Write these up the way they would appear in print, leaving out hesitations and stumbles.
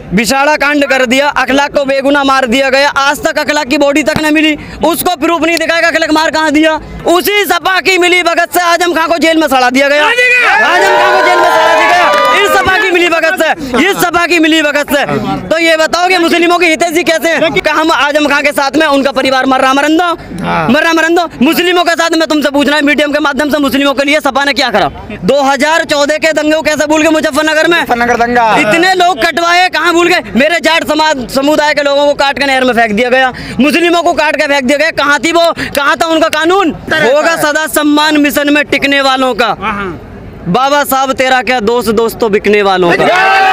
बिछाड़ा कांड कर दिया, अखलाक को बेगुनाह मार दिया गया, आज तक अखलाक की बॉडी तक न मिली, उसको प्रूफ नहीं दिखाएगा अखलाक मार कहाँ दिया। उसी सपा की मिली भगत से आजम खां को जेल में सड़ा दिया गया, आजम खां को जेल में सड़ा दिया गया, इस सपा की मिली भगत से, इस सपा की मिली भगत से। तो ये बताओ कि मुस्लिमों की हितैषी कैसे है कि हम आजम खां के साथ में उनका परिवार मर्रा मरंदो। मुस्लिमों के साथ में तुमसे पूछना है मीडियम के माध्यम से, मुस्लिमों के लिए सपा ने क्या करा? 2014 के दंगे को कैसे भूल गए? मुजफ्फरनगर में दंगा, इतने लोग कटवाए, कहाँ भूल गए? मेरे जाट समुदाय के लोगों को काट के नहर में फेंक दिया गया, मुस्लिमों को काट के फेंक दिया गया। कहाँ थी वो? कहाँ था उनका कानून? होगा सदा सम्मान मिशन में टिकने वालों का, बाबा साहब तेरा क्या दोस्त दोस्तों बिकने वालों का।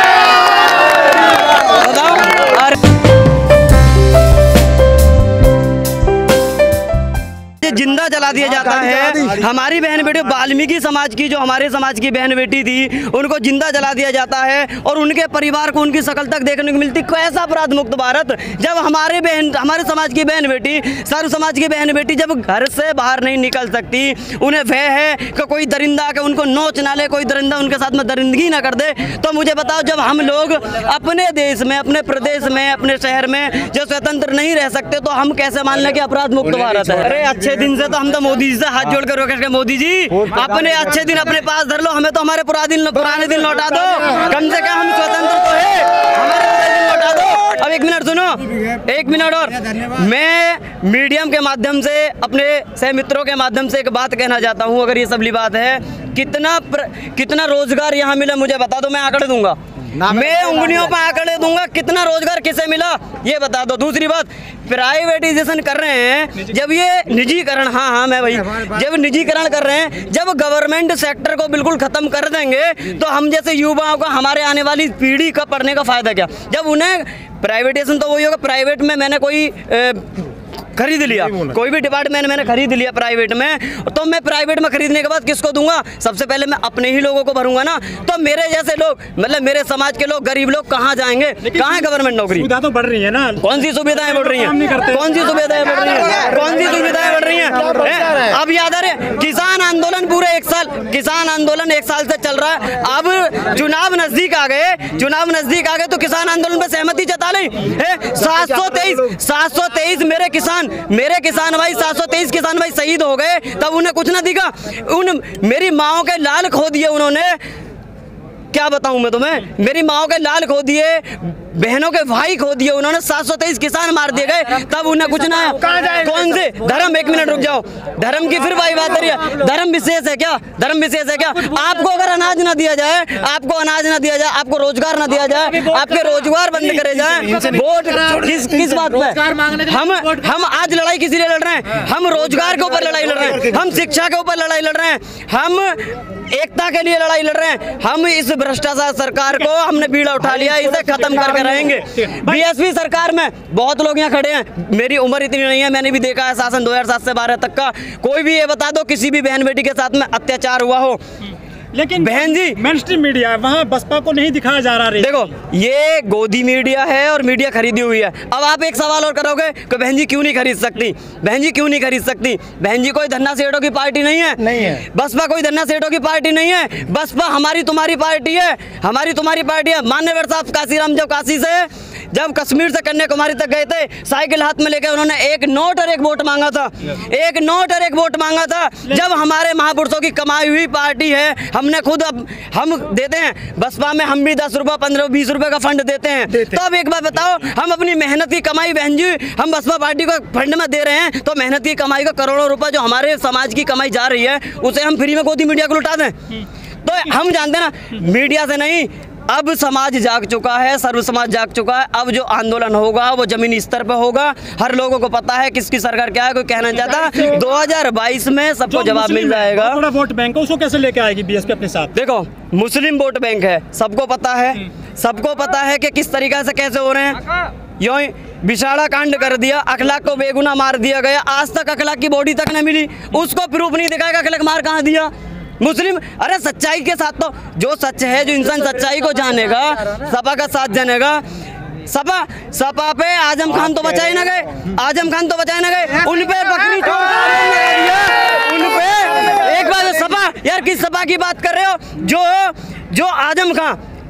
जिंदा जला दिया जाता है। हमारी बहन बेटी वाल्मीकि समाज की, जो हमारे समाज की बहन बेटी थी, उनको जिंदा जला दिया जाता है और उनके परिवार को उनकी शक्ल तक देखने को मिलती। कैसा अपराध मुक्त भारत, जब हमारे समाज की बहन बेटी, सर्व समाज की बहन बेटी जब घर से बाहर नहीं निकल सकती, उन्हें भय है कि कोई दरिंदा के उनको नोच ना ले, कोई दरिंदा उनके साथ में दरिंदगी ना कर दे। तो मुझे बताओ, जब हम लोग अपने देश में, अपने प्रदेश में, अपने शहर में जो स्वतंत्र नहीं रह सकते, तो हम कैसे मान लें कि अपराध मुक्त भारत है? अरे अच्छे दिन से तो हम तो मोदी जी से हाथ जोड़ कर रोके, मोदी जी अपने अच्छे दिन अपने पास धर लो, हमें तो हमारे पुराने दिन लौटा दो, कम से कम हम स्वतंत्र तो है, हमारे पुराने दिन लौटा दो। अब एक मिनट सुनो, एक मिनट और, मैं मीडियम के माध्यम से, अपने सह मित्रों के माध्यम से एक बात कहना चाहता हूँ। अगर ये सबली बात है, कितना रोजगार यहाँ मिला मुझे बता दो, मैं आंकड़े दूंगा, मैं उंगलियों पर आंकड़े दूंगा, कितना रोजगार किसे मिला ये बता दो। दूसरी बात, प्राइवेटाइजेशन कर रहे हैं, जब ये निजीकरण, हाँ मैं भाई, जब निजीकरण कर रहे हैं, जब गवर्नमेंट सेक्टर को बिल्कुल खत्म कर देंगे, तो हम जैसे युवाओं को, हमारे आने वाली पीढ़ी का पढ़ने का फायदा क्या? जब उन्हें प्राइवेटाइजेशन, तो वही होगा, प्राइवेट में मैंने कोई खरीद लिया, कोई भी डिपार्टमेंट मैंने खरीद लिया प्राइवेट में, तो मैं प्राइवेट में खरीदने के बाद किसको दूंगा? सबसे पहले मैं अपने ही लोगों को भरूंगा ना। तो मेरे जैसे लोग, मतलब मेरे समाज के लोग, गरीब लोग कहाँ जाएंगे? कहाँ है गवर्नमेंट नौकरी? सुविधा तो बढ़ रही है ना। कौन सी सुविधाएं बढ़ रही हैं? कौन सी सुविधाएं बढ़ रही हैं? कौन सी सुविधाएं बढ़ रही हैं? अब याद आ रहे, किसान आंदोलन पूरे 1 साल, किसान आंदोलन 1 साल से चल रहा है। अब चुनाव नजदीक आ गए, तो किसान आंदोलन पे सहमति जता लें। 723 मेरे किसान भाई, 723 किसान भाई शहीद हो गए, तब उन्हें कुछ ना दिखा। मेरी माओ के लाल खो दिए उन्होंने, क्या बताऊं मैं तुम्हें, मेरी माओ के लाल खो दिए, बहनों के भाई खो दिए उन्होंने, 723 किसान मार दिए गए, तब उन्हें कुछ ना। कौन से धर्म, एक मिनट रुक जाओ, धर्म की फिर भाई बात करिए, धर्म विशेष है क्या? धर्म विशेष है क्या? आपको अगर अनाज ना दिया जाए, आपको रोजगार ना दिया जाए, आपके रोजगार बंद करे जाए, वोट किस बात पे? हम आज लड़ाई किसी लिए लड़ रहे हैं? हम रोजगार के ऊपर लड़ाई लड़ रहे हैं, हम शिक्षा के ऊपर लड़ाई लड़ रहे हैं, हम एकता के लिए लड़ाई लड़ रहे हैं। हम इस भ्रष्टाचार सरकार को हमने बीड़ा उठा लिया, इसे खत्म करके रहेंगे। बीएसपी सरकार में बहुत लोग यहाँ खड़े हैं, मेरी उम्र इतनी नहीं है, मैंने भी देखा है शासन 2007 से 12 तक का। कोई भी ये बता दो किसी भी बहन बेटी के साथ में अत्याचार हुआ हो? लेकिन बहन जी, मेन स्ट्रीम मीडिया है, वहाँ बसपा को नहीं दिखाया जा रहा है। देखो, ये गोदी मीडिया है और मीडिया खरीदी हुई है। अब आप एक सवाल और करोगे कि बहन जी क्यों नहीं खरीद सकती? बहन जी क्यों नहीं खरीद सकती? बहन जी कोई धन्ना सेठों की पार्टी नहीं है, बसपा कोई धन्ना सेठों की पार्टी नहीं है, बसपा हमारी तुम्हारी पार्टी है, हमारी तुम्हारी पार्टी है। मान्यवर साहब काशीराम जब कश्मीर से कन्याकुमारी तक गए थे, साइकिल हाथ में लेकर उन्होंने 1 नोट और 1 वोट मांगा था, 1 नोट और 1 वोट मांगा था। जब हमारे महापुरुषों की कमाई हुई पार्टी है, हमने खुद, हम देते हैं बसपा में, हम भी 10 रुपये 15-20 रुपये का फंड देते हैं। तो अब एक बात बताओ, हम अपनी मेहनत की कमाई, बहन जी हम बसपा पार्टी को फंड में दे रहे हैं, तो मेहनत की कमाई का करोड़ों रुपए जो हमारे समाज की कमाई जा रही है, उसे हम फ्री में गोदी मीडिया को लुटा दें? तो हम जानते हैं ना, मीडिया से नहीं, अब समाज जाग चुका है, सर्व समाज जाग चुका है। अब जो आंदोलन होगा वो जमीनी स्तर पर होगा, हर लोगों को पता है किसकी सरकार क्या है, कोई कहना चाहता। 2022 में सबको जवाब मिल जाएगा। थोड़ा वोट बैंक उसको कैसे लेके आएगी बीएसपी अपने साथ? देखो, मुस्लिम वोट बैंक है, सबको पता है, सबको पता है कि किस तरीके से कैसे हो रहे हैं। यूं ही बिछाड़ा कांड कर दिया, अखलाक को बेगुनाह मार दिया गया, आज तक अखलाक की बॉडी तक न मिली, उसको प्रूफ नहीं दिखाएगा अखलाक मार कहाँ दिया। मुस्लिम, अरे सच्चाई के साथ, तो जो सच है, जो इंसान सच्चाई को जानेगा, सपा का साथ जानेगा। सपा पे आजम खान तो बचाए ना गए, आजम खान तो बचाए ना गए, उन पे बकरी उन पे। एक बात सपा, यार किस सपा की बात कर रहे हो? जो आजम खान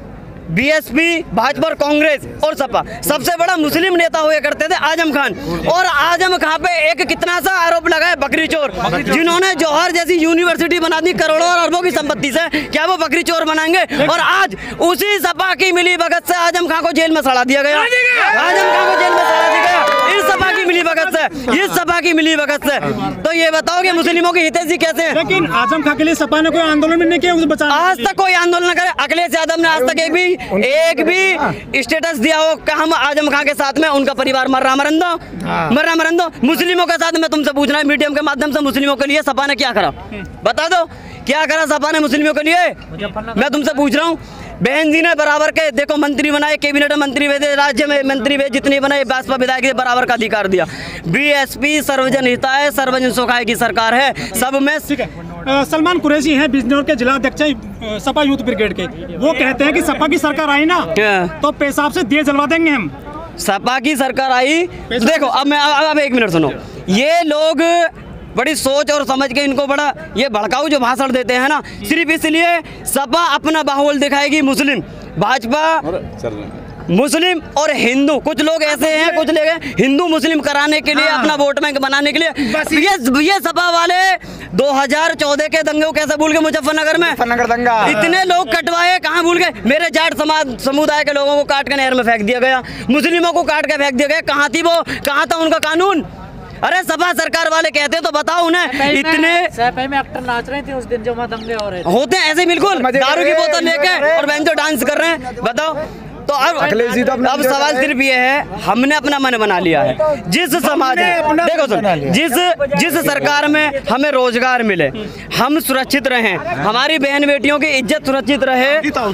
बीएसपी, भाजपा और कांग्रेस और सपा, सबसे बड़ा मुस्लिम नेता हुए करते थे आजम खान। और आजम खान पे एक कितना सा आरोप लगा है, बकरी चोर, जिन्होंने जौहर जैसी यूनिवर्सिटी बना दी करोड़ों और अरबों की संपत्ति से, क्या वो बकरी चोर बनाएंगे? और आज उसी सपा की मिली भगत से आजम खान को जेल में सड़ा दिया गया, आजम खान को जेल में सड़ा दिया गया इस सपा की मिली भगत से, इस सपा की मिली भगत से। तो ये बताओ कि मुस्लिमों की हितैषी कैसे है? लेकिन आजम खान के लिए सपा ने कोई आंदोलन नहीं किया, उसे बचाने आज तक कोई आंदोलन न करे। अखिलेश यादव ने आज तक एक भी स्टेटस दिया हो कि हम आजम खान के साथ में, उनका परिवार मर रहा मरन दो। मुस्लिमों के साथ में तुमसे पूछ रहा है मीडियम के माध्यम से, मुस्लिमों के लिए सपा ने क्या करा? बता दो क्या करा सपा ने मुस्लिमों के लिए? मैं तुमसे पूछ रहा हूँ। बहन जी ने बराबर के देखो मंत्री बनाए, कैबिनेट मंत्री भेजे, राज्य में मंत्री भेजे, जितनी बनाए भाजपा विधायक ने बराबर का अधिकार दिया। बीएसपी सर्वजन हिताय सर्वजन सुखाय की सरकार है, सब में। सलमान कुरैशी हैं बिजनौर के जिला अध्यक्ष सपा यूथ ब्रिगेड के, वो कहते हैं कि सपा की सरकार आई ना तो पेशाब से दिए जलवा देंगे हम। सपा की सरकार आई तो देखो, अब एक मिनट सुनो। ये लोग बड़ी सोच और समझ के इनको बड़ा ये भड़काऊ जो भाषण देते हैं ना, सिर्फ इसलिए सपा अपना बाहुबल दिखाएगी। मुस्लिम, भाजपा मुस्लिम और हिंदू, कुछ लोग ऐसे हैं, कुछ लोग हिंदू मुस्लिम कराने के लिए, अपना वोट बैंक बनाने के लिए। ये सपा वाले 2014 के दंगे को कैसे भूल गए? मुजफ्फरनगर में दंगा, इतने लोग कटवाए, कहाँ भूल गए? मेरे जाट समाज समुदाय के लोगों को काट के नहर में फेंक दिया गया, मुस्लिमों को काट के फेंक दिया गया। कहाँ थी वो, कहाँ था उनका कानून? अरे सपा सरकार वाले कहते हैं तो बताओ उन्हें। इतने में एक्टर नाच रहे थे उस दिन जब वहाँ दंगे हो रहे थे, होते हैं ऐसे बिल्कुल, दारू की बोतल लेके और बहन जो डांस कर रहे हैं, बताओ। तो अब सवाल सिर्फ ये है, हमने अपना मन बना लिया है। जिस समाज में देखो सुन, जिस सरकार में हमें रोजगार मिले, हम सुरक्षित रहें, हमारी बहन बेटियों की इज्जत सुरक्षित रहे,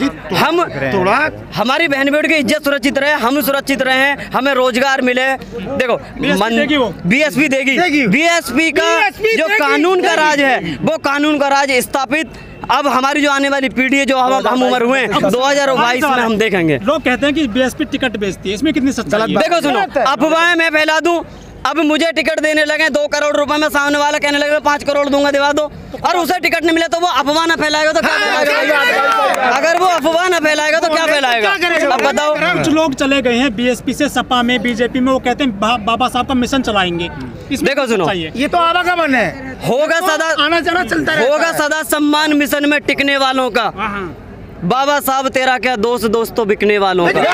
हमारी बहन बेटियों की इज्जत सुरक्षित रहे, हम सुरक्षित रहें, हमें रोजगार मिले। देखो बीएसपी देगी, बीएसपी का जो कानून का राज है वो कानून का राज स्थापित। अब हमारी जो आने वाली पीढ़ी है, जो हम उम्र हुए 2022 में हम देखेंगे। लोग कहते हैं कि बीएसपी टिकट बेचती है, इसमें कितनी सच्चाई है? देखो सुनो, अफवाहें मैं फैला दूं, अब मुझे टिकट देने लगे 2 करोड़ रुपए में, सामने वाला कहने लगे 5 करोड़ दूंगा, दिवा दो, और उसे टिकट नहीं मिले तो वो अफवाह न फैलाएगा तो क्या फैलाएगा? अगर वो अफवाह न फैलाएगा तो क्या फैलाएगा? अब बताओ। कुछ लोग चले गए हैं बीएसपी से सपा में, बीजेपी में, वो कहते हैं बाबा साहब का मिशन चलाएंगे। देखो सुनो, ये तो आवागमन है, होगा सदा आना जाना चलता रहता है। होगा सदा सम्मान मिशन में टिकने वालों का। बाबा साहब तेरा क्या दोस्त, दोस्त तो बिकने वालों का।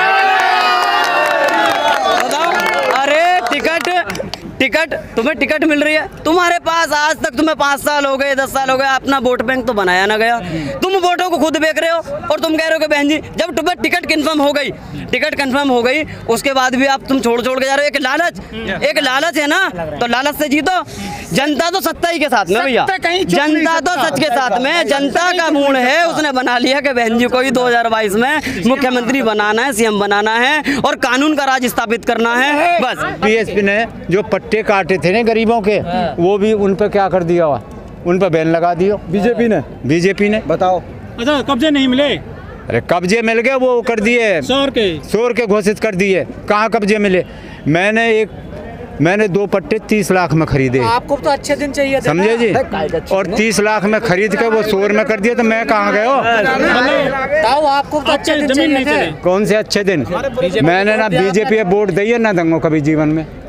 अरे टिकट तुम्हें टिकट मिल रही है तुम्हारे पास, आज तक तुम्हें 5 साल हो गए, 10 साल हो गए, अपना वोट बैंक तो बनाया ना गया। तुम वोटों को खुद बेच रहे हो और तुम कह रहे हो कि बहन जी जब तुम्हें टिकट कंफर्म हो गई उसके बाद भी आप तुम छोड़ के जा रहे हो। एक लालच है ना, तो लालच से जीतो। जनता तो सत्ता ही के साथ में भैया, जनता तो सच के साथ में, जनता का मूड है, उसने बना लिया कि बहन जी को ही 2022 में मुख्यमंत्री बनाना है, सीएम बनाना है और कानून का राज स्थापित करना है, बस। बीएसपी ने जो पट्टे काटे थे ना गरीबों के, वो भी उन पर क्या कर दिया हुआ, उन पर बैन लगा दियो बीजेपी ने। बताओ। अच्छा, कब्जे नहीं मिले? अरे कब्जे मिल गए, वो कर दिए, शोर के घोषित कर दिए। कहाँ कब्जे मिले? मैंने 2 पट्टे 30 लाख में खरीदे। आपको तो अच्छे दिन चाहिए, समझे जी? और 30 लाख में खरीद के वो शोर में कर दिया, तो मैं कहाँ गया? आपको तो अच्छे दिन चाहिए थे। कौन से अच्छे दिन? मैंने ना बीजेपी वोट दी है ना दंगों कभी जीवन में।